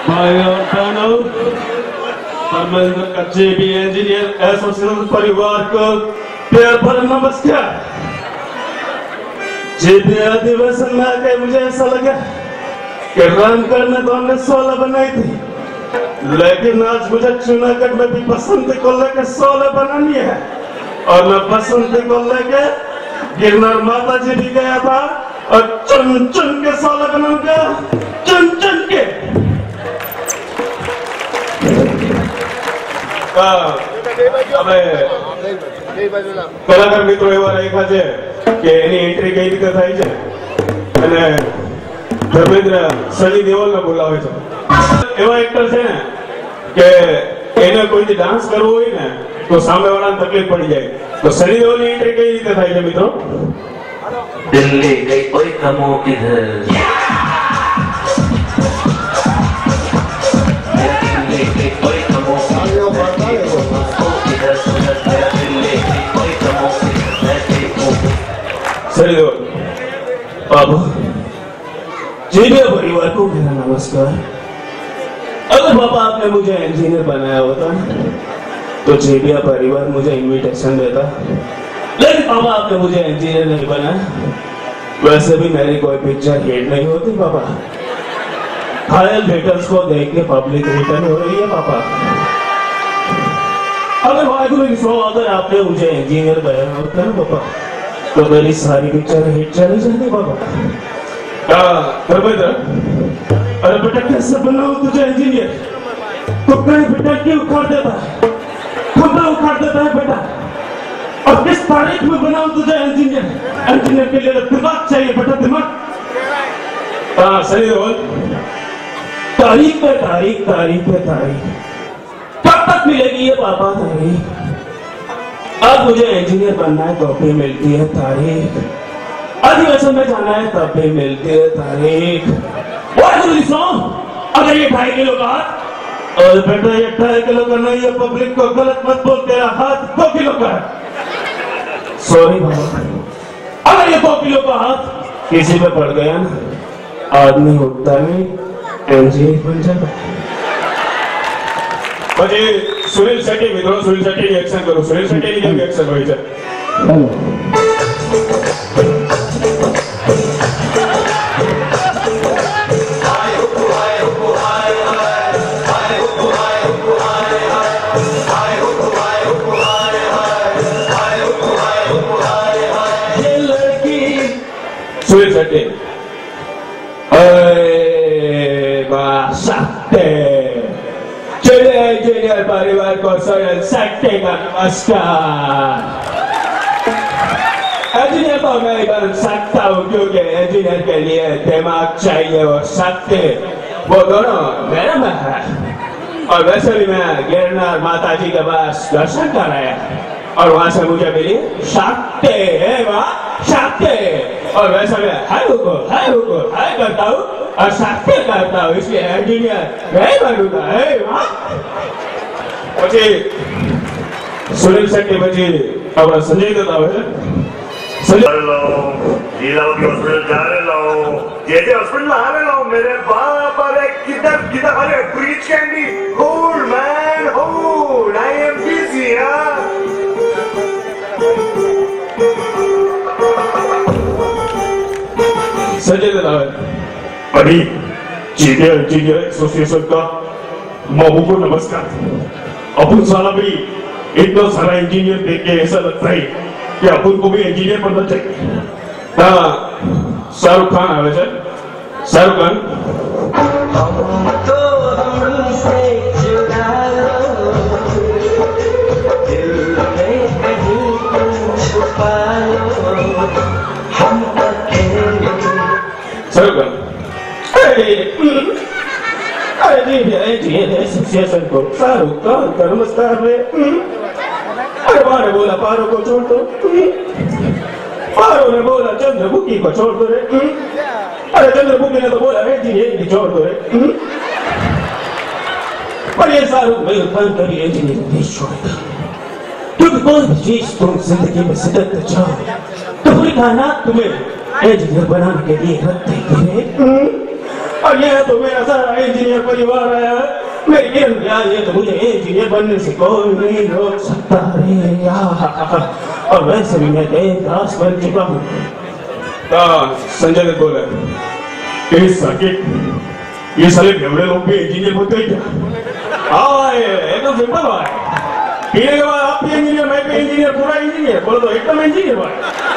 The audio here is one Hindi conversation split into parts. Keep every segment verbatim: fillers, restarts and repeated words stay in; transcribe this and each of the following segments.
भाई और बहनों, धर्मेंद्र का जेबीए इंजीनियर एसोसिएशन परिवार को प्यार भरा नमस्कार। जेबीए अधिवेशन में आके मुझे ऐसा लगा कि रन करने तो हमने सोलह बनाई थी, लेकिन आज मुझे जूनागढ़ में भी बसंती को लेकर सोलह बनानी है। और मैं बसंती को लेकर गिरनार माता जी भी गया था और चुन चुन के सोलह बनाऊंगा, चुन चुन के। કલાકાર મિત્રો એવા રાખ્યા છે કે એની એન્ટ્રી કઈ રીતે થાય છે અને ધર્મેન્દ્ર સની દેવલને બોલાવે છે। એવા એક્ટર છે ને કે એને કોઈથી ડાન્સ કરવો હોય ને તો સામેવાળાને તકલીફ પડી જાય, તો સની દેવલની એન્ટ્રી કઈ રીતે થાય છે મિત્રો? दिल्ली गई कोई कमो किधर, दिल्ली गई कोई कमो किधर, दिल्ली गई कोई कमो सनी देवल बाबू, जेबीए परिवार को मेरा नमस्कार। अगर पापा आपने मुझे इंजीनियर बनाया होता तो जेबीए परिवार मुझे इनविटेशन देता, लेकिन पापा आपने मुझे इंजीनियर नहीं बनाया। वैसे भी मेरी कोई पिक्चर हिट नहीं होती पापा, घायल बेटर्स को देख के पब्लिक रिटर्न हो रही है पापा। अगर वाहिगुरु की सौ अगर आपने मुझे इंजीनियर बनाया होता ना पापा तो मेरी सारी पिक्चर हिट चली जाती पापा। धर्मेंद्र, अरे बेटा कैसे बनाऊं तुझे इंजीनियर? तो कहीं बेटा क्यों उखाड़ देता है, खंभा उखाड़ देता है बेटा। और किस तारीख में बनाऊं तुझे इंजीनियर? इंजीनियर के लिए दिमाग चाहिए बेटा, दिमाग। हाँ सही बोल, तारीख पे तारीख, तारीख पे तारीख, कब तक मिलेगी ये पापा तारीख? अब मुझे इंजीनियर बनना है तो भी मिलती है तारीख, अधिवेशन में जाना है तब भी मिलती है तारीख। अगर ये ढाई किलो का हाथ, और बेटा ये ढाई किलो का नहीं है, पब्लिक को गलत मत बोल, तेरा हाथ दो किलो का है। सॉरी बाबा, अगर ये दो किलो का हाथ किसी पे पड़ गया ना, आदमी उठता नहीं, इंजीनियर बन जाता। પછી સુનિલ શેટ્ટી મિત્રો, સુનિલ શેટ્ટી એક્શન કરો, સુનિલ શેટ્ટી ની કેમ એક્શન હોય છે? सुनील शेट्टी, चलिए इंजीनियर परिवार को सुनील शेट्टी का नमस्कार। इंजीनियर तो मैं बन सकता हूँ क्योंकि इंजीनियर के लिए दिमाग चाहिए और शक्ति, वो दोनों मेरे में है। और वैसे भी मैं गिरनार माता जी के पास दर्शन कर आया और वहां से मुझे मिली शक्ति, है वहाँ शक्ति। और वैसे मैं हाय रुको हाय रुको हाय करता हूँ और शक्ति करता हूँ, इसलिए इंजीनियर नहीं बनूंगा। है वहाँ પછી સુનિલ શેટ્ટી, પછી આપણા સંજય દત્ત આવે છે। लो लीलावती हॉस्पिटल जा रहे लो, ये जे हॉस्पिटल आ रहे लो मेरे बाप, अरे किधर किधर, अरे Breach Candy, hold man hold, I am busy यार। संजय दत्त आवे। अभी जेबीए इंजीनियर एसोसिएशन का मामू को नमस्कार। अपन साला भी इतना सारा इंजीनियर देख के ऐसा लगता है कि अपन को भी इंजीनियर बनना चाहिए। हाँ शाहरुख खान आवे छे। शाहरुख खान, तो हमसे जुड़ा लो, दिल में कहीं तुम छुपा लो, हम अकेले। शाहरुख खान, अरे इंजीनियर एसोसिएशन को शाहरुख खान का नमस्कार रे। अरे बारे बोला पारो को छोड़ दो, पारो ने बोला चंद्रमुखी को छोड़ दो रे। अरे चंद्रमुखी ने तो बोला इंजीनियर की छोड़ दो रे। पर ये शाहरुख खान कभी इंजीनियर नहीं छोड़ेगा, क्योंकि कोई भी चीज तुम जिंदगी में सिद्ध चाहो तो पूरी कायनात तुम्हें इंजीनियर बनाने के लिए रखते हैं। और ये तो मेरा सारा इंजीनियर परिवार है। मेरी किरण यार, ये तो मुझे इंजीनियर बनने से कोई नहीं रोक सकता रे यार। और वैसे भी मैं एक रास बन चुका हूँ। संजय ने बोला ये साले बेवड़े लोग भी इंजीनियर होते हैं क्या? हाँ एकदम सिंपल भाई, पीने के बाद आप भी इंजीनियर, मैं भी इंजीनियर, पूरा इंजीनियर, बोलो तो एकदम इंजीनियर भाई।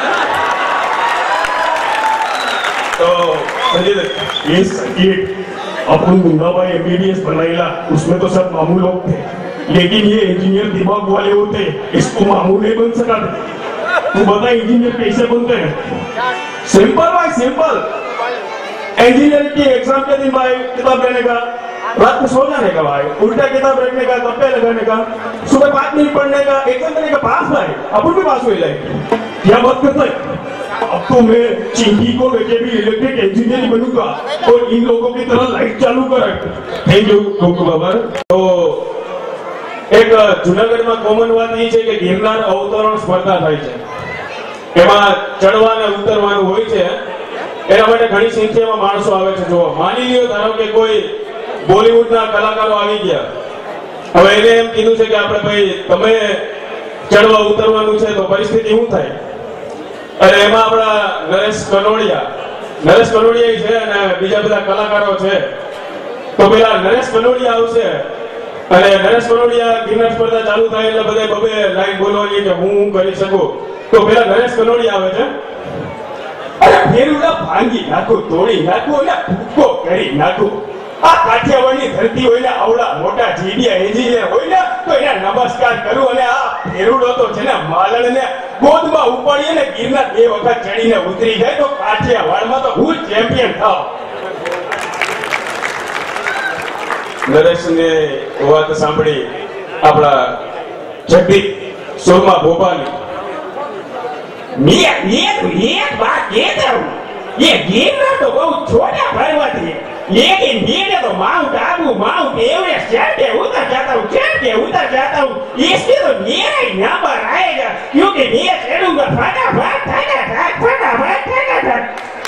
तो संजय ये सर्किट अपन गुंडा भाई एमबीबीएस बनाइला, उसमें तो सब मामूल लोग थे, लेकिन ये इंजीनियर दिमाग वाले होते, इसको मामूल नहीं बन सका। तू बता इंजीनियर कैसे बनते हैं? सिंपल भाई सिंपल। इंजीनियर की एग्जाम के दिन भाई किताब लेने का, रात को सो जाने का भाई, उल्टा किताब रखने का, गप्पे लगाने का, सुबह पाँच मिनट पढ़ने का, एग्जाम देने का, पास भाई अपन भी पास हुए लाए। क्या बात करता है? अब तो मैं चिंकी को लेके भी इलेक्ट्रिक इंजीनियर बनूंगा और इन लोगों की तरह लाइट चालू कर। थैंक यू बाबा। तो एक जूनागढ़ में कॉमन बात ये है कि गिरनार अवतरण स्पर्धा થાય છે, એમાં ચડવા અને ઉતરવાનું હોય છે, એના માટે ઘણી સંખ્યામાં માણસો આવે છે। જો માની લ્યો ધારો કે કોઈ બોલિવૂડના કલાકારો આવી ગયા, હવે એને એમ કીધું છે કે આપણે ભાઈ તમે ચડવા ઉતરવાનું છે, તો પરિસ્થિતિ શું થાય? अरे एमा अपना नरेश कनोडिया नरेश कनोडिया है ने बीजा बधा कलाकारो छे। तो पेला नरेश कनोडिया आवशे अने नरेश कनोडिया गिरनार स्पर्धा चालू थाय એટલે બધે બબે લાઈન બોલવાની કે હું હું કરી શકું। તો પેલા નરેશ કનોડિયા આવે છે, અરે ફેરુડા ભાંગી નાખો, તોડી નાખો અને ભૂકો કરી નાખો। આ કાઠિયાવાડની ધરતી હોય ને, આવડા મોટા જીબીયા એન્જિનિયર હોય ને, તો એને નમસ્કાર કરું અને આ ફેરુડો તો છે ને માલણને ગોદમાં ઉપાડીએ ને ગિરનાર બે વખત ચડીને ઉતરી જાય તો કાઠિયાવાડમાં તો હું ચેમ્પિયન થાવ। નરેશને વાત સાંભળી આપણા જગદીપ સોરમા ભોપાલી મે મે એક વાત કહે દઉં, ये गिरनार तो बहुत छोटा पर्वत है, लेकिन मेरे तो माउंट आबू माउंट एवरेस्ट चढ़ के उतर जाता हूँ, चढ़ के उतर जाता हूँ। इसमें तो मेरा ही नंबर आएगा, क्योंकि मैं चढ़ूंगा फटाफट फटाफट फटाफट फटाफट।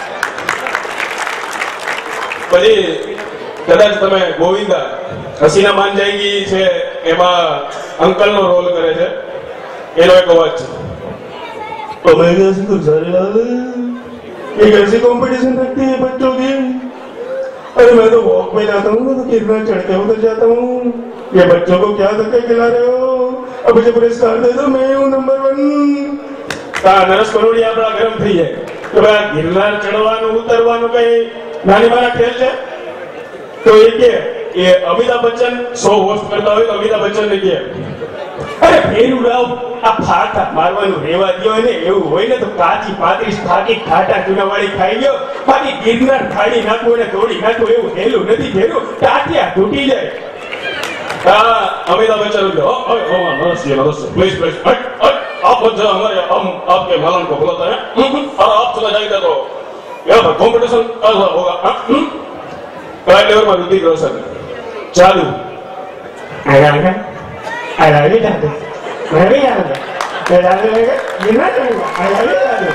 પછી કદાચ તમે ગોવિંદા હસીના માન જાયગી છે એમાં અંકલનો રોલ કરે છે, એનો એક અવાજ છે। તો મેં તો જરા ये कैसी कंपटीशन रखती है बच्चों की? अरे मैं तो वॉक में जाता हूँ, मैं तो गिरनार चढ़ते उतर जाता हूँ। ये बच्चों को क्या धक्के खिला रहे हो? अब मुझे पुरस्कार दे दो, मैं हूँ नंबर वन। नरेश कनोडिया अपना गरम थी है तो भाई गिरनार चढ़वानु उतरवानु कई नानी मारा खेल है। तो ये क्या ये अमिताभ बच्चन शो होस्ट करता हो तो अमिताभ बच्चन ने किया, अरे फेरुडाओ आ फाटा मारवानु रेवा दियो ने એવું હોય ને તો કાચી પાતરી ફાટી ખાટા ચૂનાવાળી ખાઈ ગયો, બાકી गिरनार ખાડી નાખો ને તોડી નાખો એવું હેલું નથી ફેરું, ટાટિયા તૂટી જાય। હા અમિતાभ बच्चन बोले ओ ओ ओ नमस्ते नमस्ते प्लीज प्लीज हट हट आप मत जाओ, हमारे हम आपके मालन को बुलाते हैं और आप चला जाएगा तो यहाँ पर कंपटीशन ऐसा होगा। प्राइम लेवल में ऋतिक रोशन चालू आएगा आएगा जाते मैं भी जाऊंगा, मैं जाने लगा गिरनार चढ़ूंगा, आएगा जाते।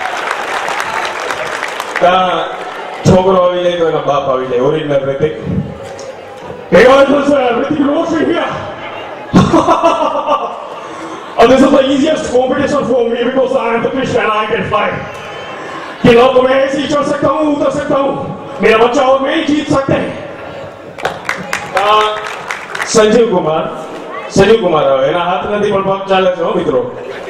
ता छोकरो આવી જાય તો એના બાપ આવી જાય, original Hrithik. Hey guys, what's up? Hrithik Roshan here. And this is the easiest competition for me because I am the fish and I can fly. कि लोग तो मैं ऐसे ही चढ़ सकता हूँ, उतर सकता हूँ, मेरा बच्चा और मैं ही जीत सकते हैं। संजीव कुमार संजीव कुमार एना हाथ नहीं पण पग चाले छे मित्रों।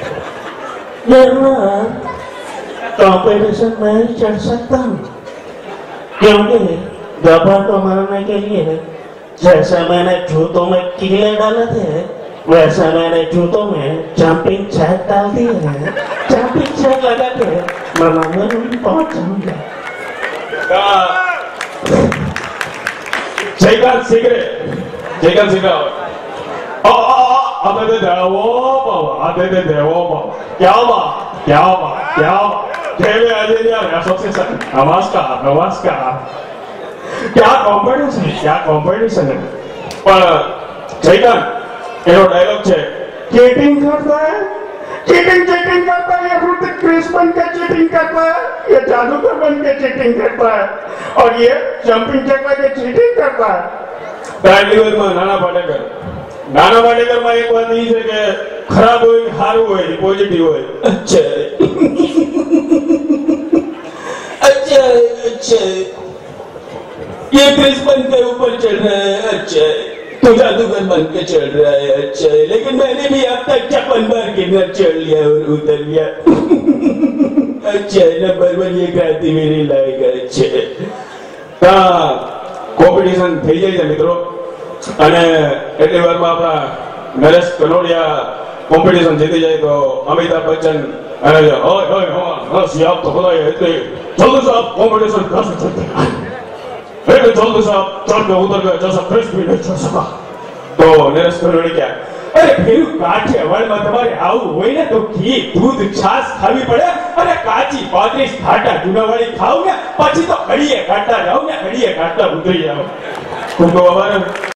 गिरनार कंपटीशन में चढ़ सकता हूँ क्योंकि दबा को मारने के लिए जैसा मैंने जूतों में कीले डाले थे वैसा मैंने जूतों में जंपिंग जैक डाल दिए हैं। जंपिंग जैक लगा के मैं मंदिर पहुंच जाऊंगा। जयकांत सिगरे जयकांत सिगरे आदे देवो बाबा आदे देवो बाबा क्या बात क्या बात क्या देवे अजय एसोसिएशन नमस्कार नमस्कार। क्या कॉम्पिटिशन है क्या कॉम्पिटिशन है। पर जयकांत एनो डायलॉग छे चीटिंग करता है चीटिंग चीटिंग करता है, ये ऋतिक क्रिस बन के चीटिंग करता है, ये जादूगर बन के चीटिंग करता है, और ये जंपिंग जैक के चीटिंग करता है। पहली बार में नाना पाटेकर नाना पाटेकर में एक बात नहीं है कि खराब हो हारू हो पॉजिटिव हो। अच्छा अच्छा अच्छा ये क्रिस बन के ऊपर चढ़ रहा है। अच्छा तो जादूगर बन के चढ़ रहा है। अच्छा लेकिन मैंने भी अब तक छप्पन बार किन्नर चढ़ लिया और उतर लिया। अच्छा नंबर वन ये क्रांति मेरी लायक है। अच्छा हाँ કોમ્પિટિશન થઈ જાય છે મિત્રો, અને એટલી વારમાં આપણા નરેશ કનોડિયા કોમ્પિટિશન જીતી જાય તો અમિતાભ બચ્ચન અને ઓય ઓય હસ આપ તો બોલાય એટલે જલ્દી से आप कंपटीशन कर सकते हैं, એટલે જલ્દી से आप चढ़ के उतर गए जैसा फ्रेश भी नहीं चढ़ सका। तो नरेश कनोडिया अरे फिर કાઠિયાવાડમાં તમારે આવું હોય ને તો ઘી દૂધ છાસ ખાવી પડે અને કાચી પાંત્રીસ ઘાટા જુનાવાડી ખાવ ને પછી તો ઘડીએ ઘાટા જાવ ને ઘડીએ ઘાટા ઉતરી જાવ। ખૂબ ખૂબ આભાર।